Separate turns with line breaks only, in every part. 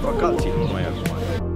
fac alții, nu noi acum.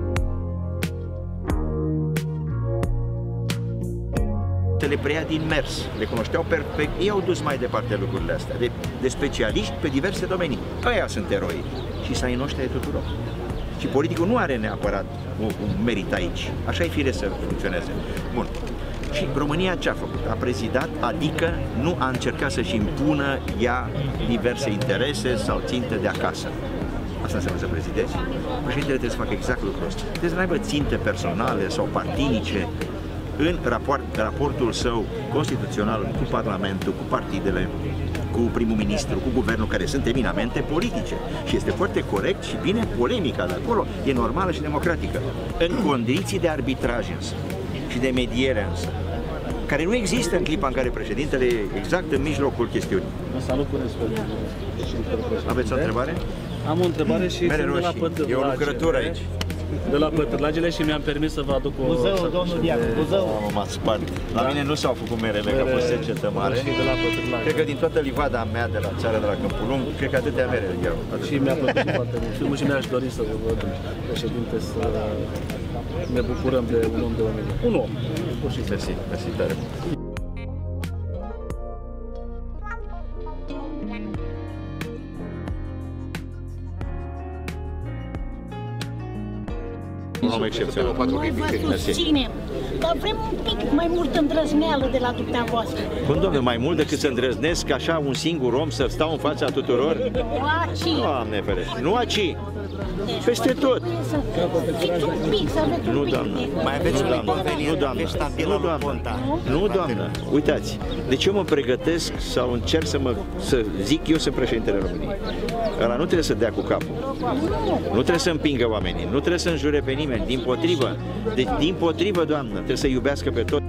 Le preia din mers, le cunoșteau perfect, ei au dus mai departe lucrurile astea, de specialiști pe diverse domenii. Ăia sunt eroi și să ai noștri tuturor. Și politicul nu are neapărat un merit aici, așa e firesc să funcționeze. Bun. Și România ce a făcut? A prezidat, adică nu a încercat să-și impună ea diverse interese sau ținte de acasă. Asta înseamnă să prezidezi. Președintele trebuie să facă exact lucrul ăsta. Trebuie să nu aibă ținte personale sau partinice în raportul său constituțional cu Parlamentul, cu partidele, cu primul ministru, cu guvernul, care sunt eminamente politice. Și este foarte corect și bine polemica de acolo, e normală și democratică. În condiții de arbitraj însă și de mediere însă, care nu există în clipa în care președintele e exact în mijlocul chestiunii.
Salut,
aveți o întrebare?
Am o întrebare și
mere roșii. E o lucrătură aici.
De la Pătrlagele și mi-am permis să vă aduc o...
Buzău, domnul Diacu, Buzău.
M-a spart. La mine nu s-au făcut merele, că a fost secetă mare.
De la Pătrlagele.
Cred că din toată livada mea de la țară, de la Câmpul Lung, cred că atâtea mere iau.
Și mi-a plăcut foarte mult filmul și mi-aș dori să vă văd, președinte, să ne bucurăm de un om de oameni. Un om.
Mersi, mersi tare. Un om excepțional.
Noi vă susținem, dar vrem un pic mai multă îndrăzneală de la dumneavoastră.
Cum, domnule, mai mult decât să îndrăznesc așa un singur om să stau în fața tuturor?
Nu aci.
Doamne ferește, nu aci. Peste tot. Nu, doamnă.
Mai aveți un
Nu, doamnă. Nu, doamnă. Nu, doamnă. Uitați. Deci eu mă pregătesc sau încerc să zic eu sunt președintele României. Ăla nu trebuie să dea cu capul. Nu trebuie să împingă oamenii. Nu trebuie să înjure pe nimeni. Dimpotrivă. Deci, dimpotrivă, doamnă. Trebuie să iubească pe toți.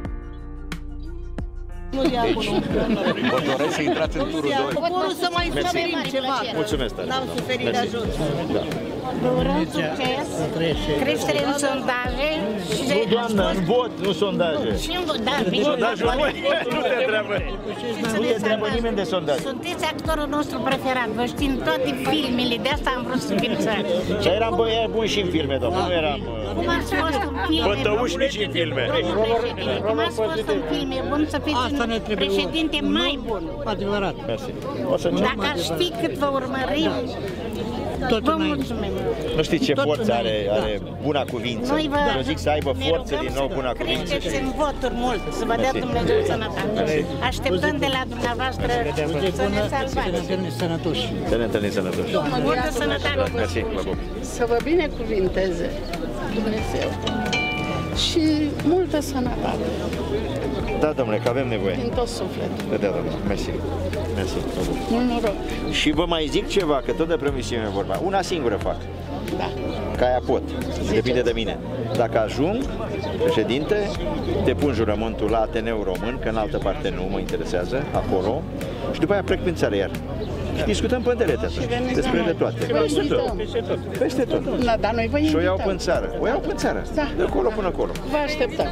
Deci, vă doresc să intrați în turul 2.
Poporul să mai suferim ceva.
Mulțumesc tare.
N-am suferit de ajuns.
Da.
Vă urăm succes, creștere în sondaje și...
Nu, doamnă, în vot, nu sondaje.
Și în vot, da, bine.
Sondajul nu te întreabă. Nu te întreabă nimeni de sondaj.
Sunteți actorul nostru preferat, vă știm toate filmele, de asta am vrut să fim țară.
Dar eram băiat buni și în filme, doamnă, nu eram...
Cum ați fost în filme?
Bătăuși nici în filme.
Cum ați fost în filme? Bun să fiți un președinte mai bun.
Adevărat.
Mersi. O să încep.
Dacă ar ști cât vă urmărim, vă mulțumim.
Nu știi ce forță are buna cuvință. Eu zic să aibă forță din nou buna cuvință.
Creșteți în voturi mult, să vă dea Dumnezeu sănătate. Așteptăm de la dumneavoastră să ne salvați.
Să ne întâlnim sănătoși.
Multă sănătate.
Mersi, vă pup.
Să vă binecuvinteze Dumnezeu și multă sănătate.
Da, domnule, că avem nevoie.
Din tot sufletul.
Da, domnule, mersi. Mersi, vă pup.
Mult noroc.
Și vă mai zic ceva, că tot de promisiune e vorba. Una singură fac.
Da.
Ca aia pot. Depinde de mine. Dacă ajung președinte, te pun jurământul la Ateneul Român, că în altă parte nu mă interesează, acolo, și după aia plec prin țară iar. Și discutăm pe îndelete atunci, despre de toate. Peste tot. Peste tot.
Da, dar noi vă invităm.
Și o iau până în țară. O iau până în țară.
Da.
De acolo până acolo.
Vă așteptăm.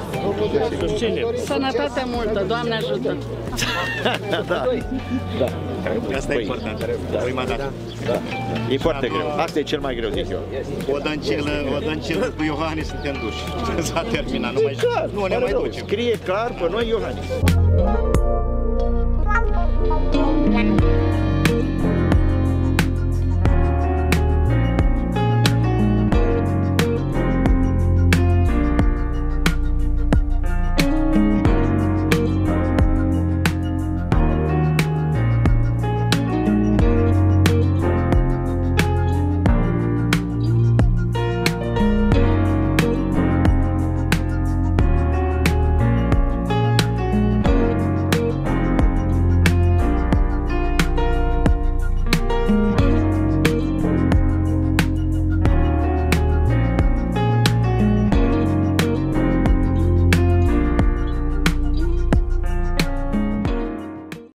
Sănătate multă, Doamne ajută.
Da. Da.
Asta e important. Prima dată.
Da. E foarte greu. Asta e cel mai greu, zic eu.
O dăncilă cu Iohannis suntem duși. S-a terminat. Nu ne mai ducem.
Scrie clar pe noi Iohannis.